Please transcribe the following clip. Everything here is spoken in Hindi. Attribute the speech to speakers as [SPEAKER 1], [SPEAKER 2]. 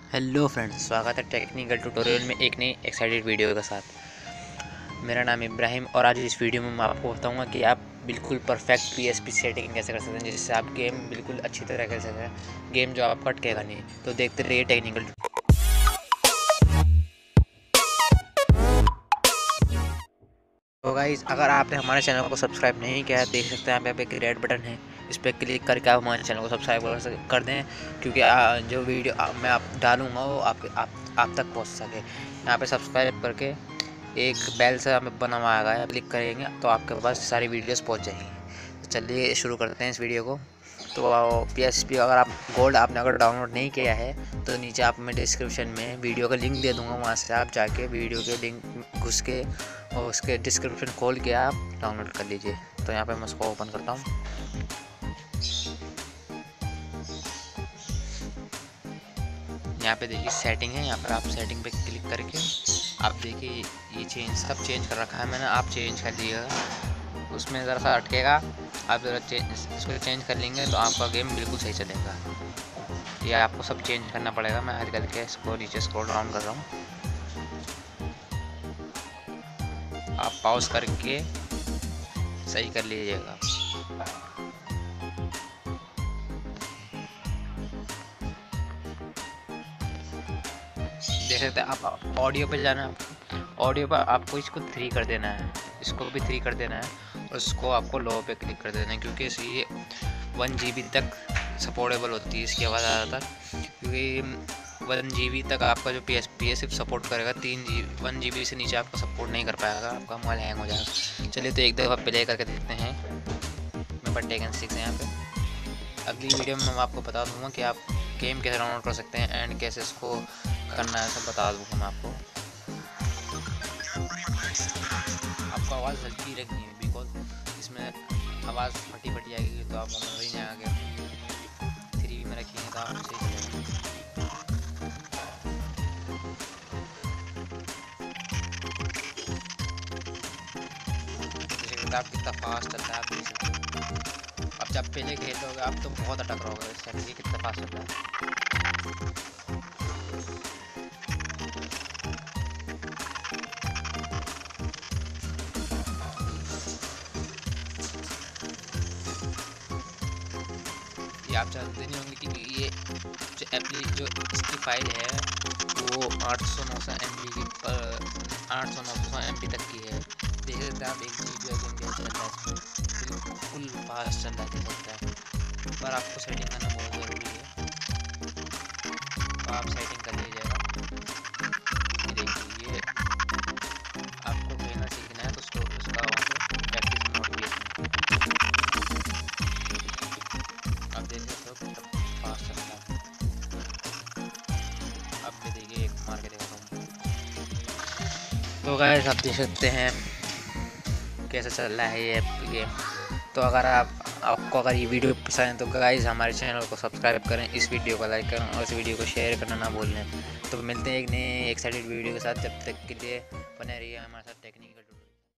[SPEAKER 1] हेलो फ्रेंड्स, स्वागत है टेक्निकल ट्यूटोरियल में एक नई एक्साइटेड वीडियो के साथ। मेरा नाम इब्राहिम और आज इस वीडियो में मैं आपको बताऊंगा कि आप बिल्कुल परफेक्ट पीएसपी सेटिंग कैसे कर सकते हैं, जिससे आप गेम बिल्कुल अच्छी तरह खेल सकते हैं, गेम जो आपका अटकेगा नहीं। तो देखते रहिए टेक्निकल। तो गाइस, अगर आपने हमारे चैनल को सब्सक्राइब नहीं किया है, देख सकते हैं यहाँ पे एक रेड बटन है, इस पर क्लिक करके आप हमारे चैनल को सब्सक्राइब कर दें, क्योंकि जो वीडियो मैं आप डालूँगा वो आप तक पहुँच सके। यहाँ पे सब्सक्राइब करके एक बेल से हमें बना हुआ आएगा, क्लिक करेंगे तो आपके पास सारी वीडियोस पहुँच जाएंगी। तो चलिए शुरू करते हैं इस वीडियो को। तो पीएसपी अगर आप गोल्ड आपने अगर डाउनलोड नहीं किया है तो नीचे आप मैं डिस्क्रिप्शन में वीडियो का लिंक दे दूँगा, वहाँ से आप जाके वीडियो के लिंक घुस के और उसके डिस्क्रिप्शन खोल के आप डाउनलोड कर लीजिए। तो यहाँ पे मैं उसको ओपन करता हूँ। यहाँ पे देखिए सेटिंग है, यहाँ पर आप सेटिंग पे क्लिक करके आप देखिए ये सब चेंज कर रखा है मैंने, आप चेंज कर लीजिएगा। उसमें ज़रा सा अटकेगा, आप ज़रा इसको चेंज कर लेंगे तो आपका गेम बिल्कुल सही चलेगा। ये आपको सब चेंज करना पड़ेगा। मैं हर करके इसको नीचे स्क्रॉल डाउन कर रहा हूँ, आप पॉज करके सही कर लीजिएगा। देख सकते हैं आप ऑडियो पे जाना है, ऑडियो पर आपको इसको 3 कर देना है, इसको भी 3 कर देना है और इसको आपको लो पे क्लिक कर देना है, क्योंकि ये 1 GB तक सपोर्टेबल होती है इसकी आवाज़ ज़्यादातर, क्योंकि 1 GB तक आपका जो पी सिर्फ सपोर्ट करेगा। 1 GB से नीचे आपको सपोर्ट नहीं कर पाएगा, आपका मोबाइल हैंग हो जाएगा। चलिए तो एक दफ़ा प्ले करके देखते हैं। मैं पर टेकन 6 है यहाँ पे। अगली वीडियो में मैं आपको बता दूँगा कि आप गेम कैसे डाउनलोड कर सकते हैं एंड कैसे इसको करना है, सब बता दूँगा मैं आपको। आपको आवाज़ हल्की रखनी है, बिकॉज इसमें आवाज़ फटी आएगी तो आप मज़ा ही नहीं आएगा। 3 में रखेंगे तो आप सही चलेगा। आप कितना फास्ट चलता है आप देख सकते हो। अब जब पहले खेलोगे आप तो बहुत अटक रहोगे, इससे कितना फास्ट चलता है। ये आप जानते नहीं होंगे कि ये जो इसकी फाइल है वो 800-900 MB की 800-900 MB तक की है। देख सकते हैं आप 1 GB चल रहा है, इसमें बिल्कुल फास्ट चल रहा है, पर आपको सेटिंग करना बहुत ज़रूरी है, तो आप सेटिंग कर लीजिएगा। ये देखिए, ये आपको खेलना सीखना है तो उसका वहाँ पे प्रैक्टिस मोड भी है। आप देख सकते हो कितना फास्ट चल रहा है। अब मैं देखिए एक मार के देखता हूँ। तो गाइस, आप देख सकते हैं कैसे चल रहा है ये गेम। तो अगर आपको अगर ये वीडियो पसंद है तो गाइस हमारे चैनल को सब्सक्राइब करें, इस वीडियो को लाइक करें और इस वीडियो को शेयर करना ना भूलें। तो मिलते हैं एक नए एक्साइटेड वीडियो के साथ, जब तक के लिए बने रहिए हमारे साथ टेक्निकल।